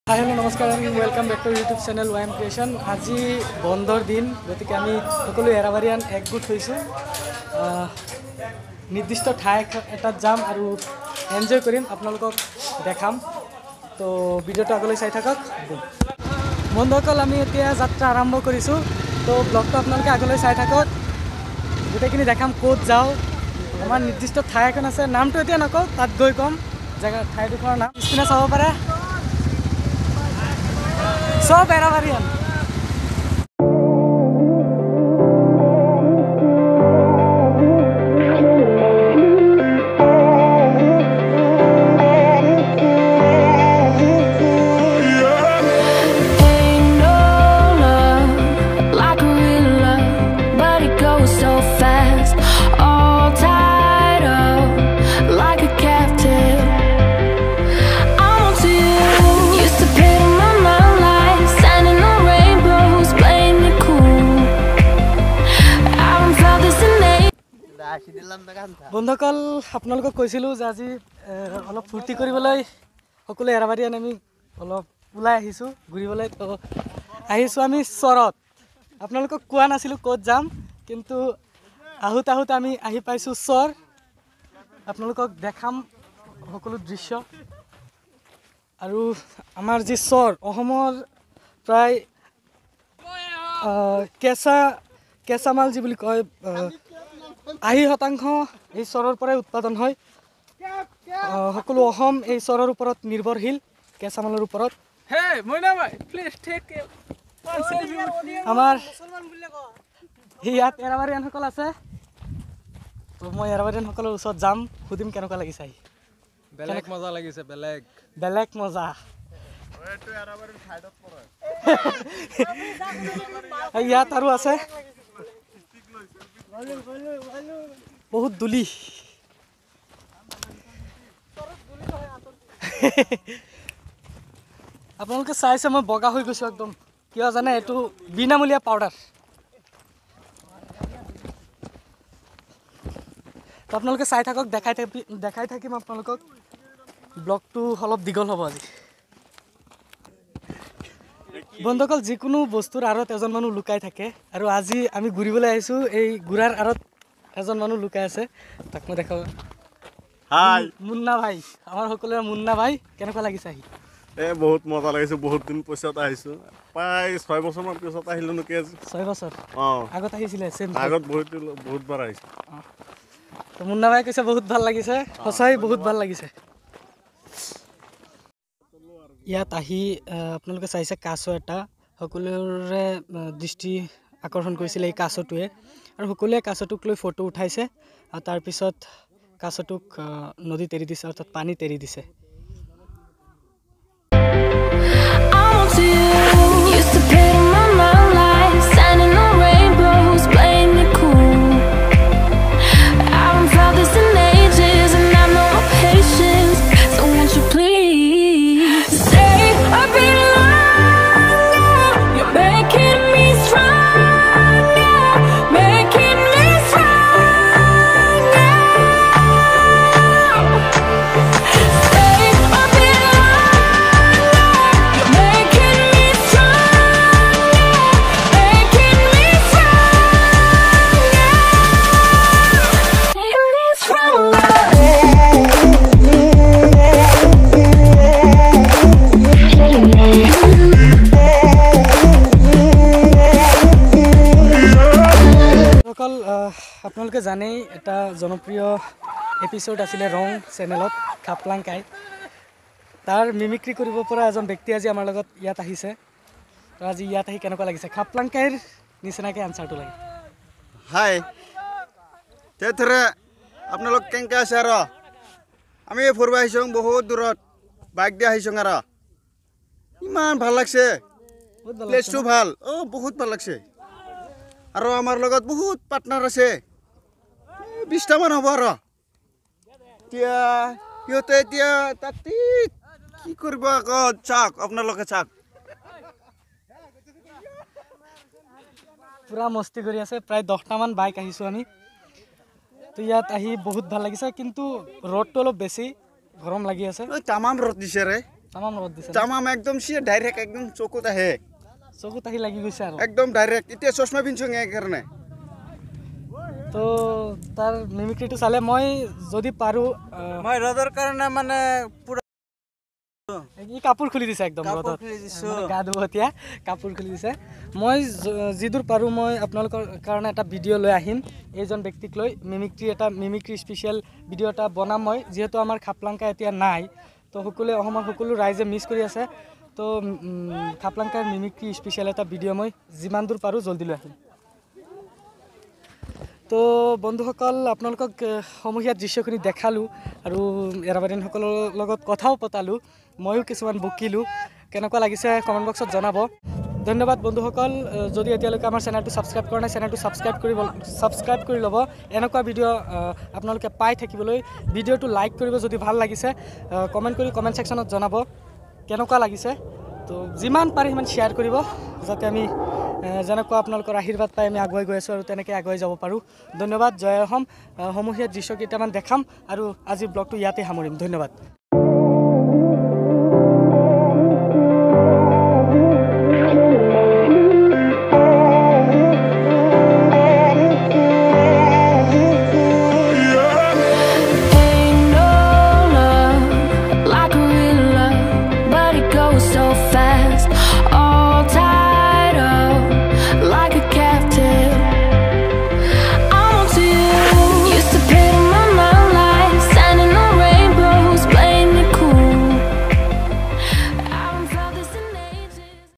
Hello नमस्कार welcome back to YouTube channel वाइम creation. आज बंधर दिन गति के सकल एराबारियान एकगोट निर्दिष्ट ठाई एटात जाम और एन्जय करिम आपनालोকক देखाम। तो भिडिओটো आगলৈ চাই থাকক। বন্ধুসকল আমি এতিয়া যাত্ৰা আৰম্ভ কৰিছো। তো ব্লগটো আপোনালোকে আগলৈ চাই থাকক। গোটেইখিনি দেখাম ক'ত যাও। আমাৰ নিৰ্দিষ্ট ঠাই এখন আছে, নামটো এতিয়া নকওঁ, তাত গৈ কম জায়গা ঠাইডোখৰৰ নাম। স্ক্ৰীনে চাব পাৰে सब एराबारियान। বন্ধুসকল আপোনালোকক কৈছিলোঁ যে আজি অলপ ফূৰ্তি কৰিবলৈ সকলো এৰাবাৰিয়ান আমি অলপ ওলাই আহিছোঁ ঘূৰিবলৈ। তো আহিছোঁ আমি চৰত। আপোনালোকক কোৱা নাছিলোঁ ক'ত যাম, কিন্তু আহোঁতে আমি আহি পাইছোঁ চৰ। আপোনালোকক দেখাম সকলো দৃশ্য। আৰু আমাৰ যি চৰ অসমৰ প্ৰায় কেঁচামাল যি বুলি কয় 80% এই চৰৰ পৰাই উৎপাদন হয়। সকলো অসম এই চৰৰ ওপৰত নিৰ্ভৰশীল, কেঁচামালৰ ওপৰত। আমাৰ ইয়াত এৰাবাৰিয়ানসকল আছে। তো মই এৰাবাৰিয়ানসকলৰ ওচৰত যাম, সুধিম কেনেকুৱা লাগিছে আহি। বেলেগ মজা লাগিছে, বেলেগ মজা। ইয়াত আৰু আছে বহুত দুলি। আপোনালোকে চাইছে মই বগা হৈ গৈছোঁ একদম। কিয় জানে, এইটো বিনামূলীয়া পাউডাৰ। তো আপোনালোকে চাই থাকক, দেখাই থাকিম আপোনালোকক। ব্লগটো অলপ দীঘল হ'ব আজি। বন্ধুসকল, যিকোনো বস্তুৰ আঁৰত এজন মানুহ লুকাই থাকে, আৰু আজি আমি ঘূৰিবলৈ আহিছোঁ। এই ঘূৰাৰ আঁৰত এজন মানুহ লুকাই আছে, তাক মই দেখাওঁ। হাই মুন্না ভাই, আমাৰ সকলোৰে মুন্না ভাই। কেনেকুৱা লাগিছে আহি? বহুত মজা লাগিছে। বহুত দিন পিছত আহিছোঁ, প্ৰায় 6 বছৰমান পিছত আহিলোঁ নেকি আজি। 6 বছৰ আগত আহিছিলে? আগত বহুতবাৰ আহিছোঁ। তো মুন্না ভাই কৈছে বহুত ভাল লাগিছে। সঁচাই বহুত ভাল লাগিছে। ইয়াত আহি আপোনালোকে চাইছে কাছ এটা, সকলোৰে দৃষ্টি আকৰ্ষণ কৰিছিলে এই কাছটোৱে। আৰু সকলোৱে কাছটোক লৈ ফটো উঠাইছে, আৰু তাৰপিছত কাছটোক নদীত এৰি দিছে, অৰ্থাৎ পানীত এৰি দিছে। আপোনালোকে জানেই এটা জনপ্ৰিয় এপিসোড আছিলে ৰং চেনেলত, খাপলাংকাই। তাৰ মিমিক্ৰি কৰিব পৰা এজন ব্যক্তি আজি আমাৰ লগত ইয়াত আহিছে। তো আজি ইয়াত আহি কেনেকুৱা লাগিছে? খাপলাংকাইৰ নিচিনাকৈ আনচাৰটো লাগে। হাই তেথৰে আপোনালোক কেনেকৈ আছে? আৰু আমি ফুৰিব আহিছোঁ বহুত দূৰত, বাইক দি আহিছোঁ। আৰু ইমান ভাল লাগছে, প্লেচটো ভাল। বহুত ভাল লাগছে। আৰু আমাৰ লগত বহুত পাৰ্টনাৰ আছে, 20টা মান হ'ব। আৰু এতিয়া সিহঁতে এতিয়া তাতে কি কৰিব আকৌ? চাওক আপোনালোকে, চাওক পুৰা মস্তি কৰি আছে। প্ৰায় 10টা মান বাইক আহিছোঁ আমি। তো ইয়াত আহি বহুত ভাল লাগিছে, কিন্তু ৰ'দটো অলপ বেছি গৰম লাগি আছে। তামাম ৰ'দ দিছে ৰে। তামাম লগত দিছে তামাম একদম সি ডাইৰেক্ট একদম চকুত আহে চকুত আহি লাগি গৈছে আৰু একদম ডাইৰেক্ট এতিয়া চশমা পিন্ধছো সেইকাৰণে তো তাৰ মিমিক্ৰিটো চালে মই যদি পাৰোঁ মই ৰ'দৰ কাৰণে মানে পুৰা ই কাপোৰ খুলি দিছে একদম ৰ'দত মানে গা ধুব এতিয়া কাপোৰ খুলি দিছে মই যিদূৰ পাৰোঁ মই আপোনালোকৰ কাৰণে এটা ভিডিঅ' লৈ আহিম এইজন ব্যক্তিক লৈ মিমিক্ৰি স্পেচিয়েল ভিডিঅ' এটা বনাম মই যিহেতু আমাৰ খাপলাংকা এতিয়া নাই তো সকলোৱে অসমৰ সকলো ৰাইজে মিছ কৰি আছে তো খাপলাংকাৰ মিমিক্ৰি স্পেচিয়েল এটা ভিডিঅ' মই যিমান দূৰ পাৰোঁ জল্দি লৈ আহিম তো বন্ধুসকল আপোনালোকক সমূহীয়া দৃশ্যখিনি দেখালোঁ আৰু এৰাবাৰীয়ানসকলৰ লগত কথাও পতালোঁ ময়ো কিছুমান বকিলোঁ কেনেকুৱা লাগিছে কমেণ্ট বক্সত জনাব ধন্যবাদ বন্ধুসকল যদি এতিয়ালৈকে আমাৰ চেনেলটো ছাবস্ক্ৰাইব কৰা নাই চেনেলটো ছাবস্ক্ৰাইব কৰি ল'ব এনেকুৱা ভিডিঅ' আপোনালোকে পাই থাকিবলৈ ভিডিঅ'টো লাইক কৰিব যদি ভাল লাগিছে কমেণ্ট কৰি কমেণ্ট ছেকশ্যনত জনাব কেনেকুৱা লাগিছে তো যিমান পাৰে সিমান শ্বেয়াৰ কৰিব যাতে আমি যেনেকুৱা আপোনালোকৰ আশীৰ্বাদ পাই আমি আগুৱাই গৈ আছোঁ আৰু তেনেকৈ আগুৱাই যাব পাৰোঁ ধন্যবাদ জয় অসম সমূহীয়া দৃশ্য কেইটামান দেখাম আৰু আজিৰ ব্লগটো ইয়াতে সামৰিম ধন্যবাদ